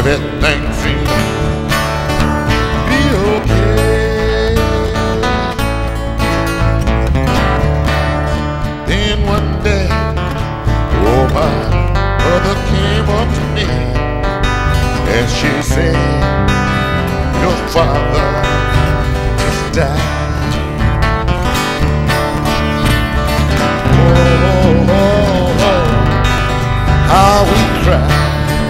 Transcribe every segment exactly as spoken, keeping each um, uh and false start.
everything seemed to be okay. Then one day, oh, my mother came up to me and she said, your father just died. Oh, oh, oh, how we cried.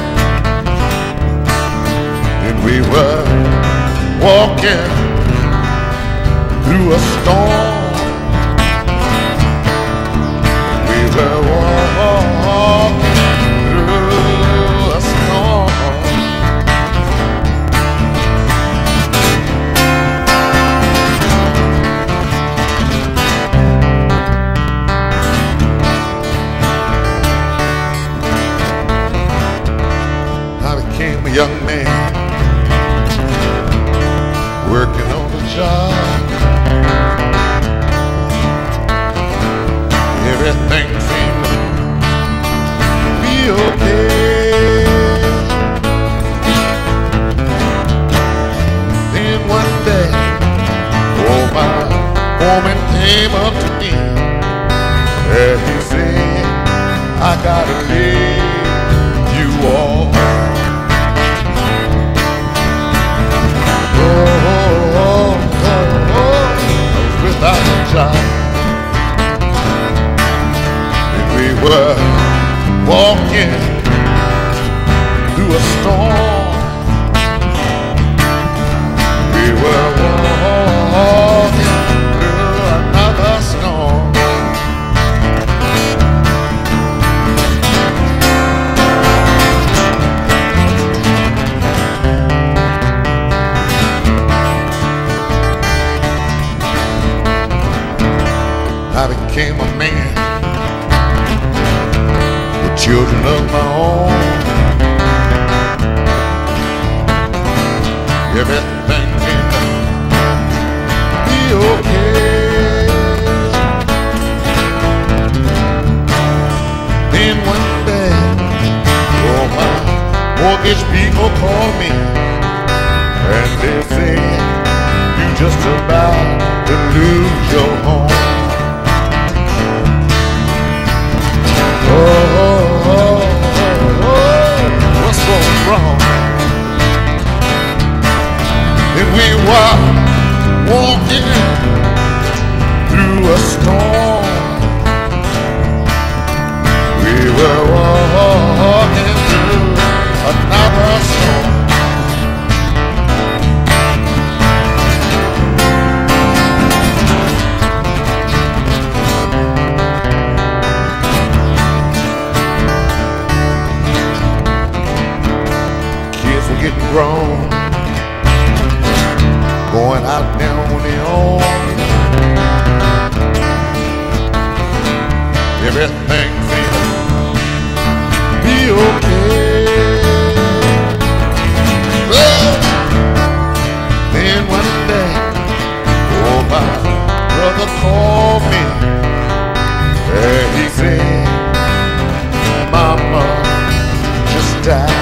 And we were walking through a storm. We were walking through a storm. I became a young man working on the job. Everything seemed to be okay. Then one day, oh, my woman came up to me and he said, I gotta leave you all. Without a job, and we were walking through a storm. We were walking through another storm. I became a man with children of my own. Everything seemed to be okay. Then one day, oh, my mortgage people called me and they said, you just about to lose your home. Oh, oh, oh, oh, what's going wrong? And we were walking through a storm. We were walking through another storm. Getting grown, going out now on their own. Everything seems to be okay. Well, then one day, oh, my brother called me and he said, Mama just died.